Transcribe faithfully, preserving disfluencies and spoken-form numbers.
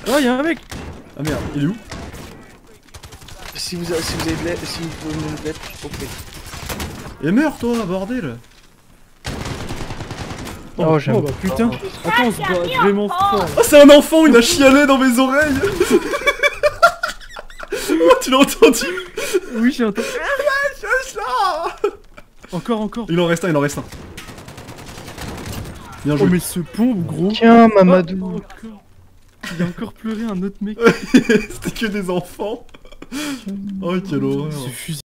Oh, y'a un mec. Ah merde, il est où? Si vous, avez, si vous avez de l'aide, si vous pouvez me donner de l'aide, je suis compris. Et meurs toi, bordel! Oh, oh, oh bah putain. Attends, on se bat vraiment fort. Oh, c'est un enfant, il a chialé dans mes oreilles! Oh, tu l'as entendu? Oui, j'ai entendu. Wesh, là! Encore, encore. Il en reste un, il en reste un. Bien joué. Oh, mais ce pompe, gros. Tiens, Mamadou. Oh, encore. Il a encore pleuré un autre mec. C'était que des enfants. Oh, quelle horreur. Ce fusil.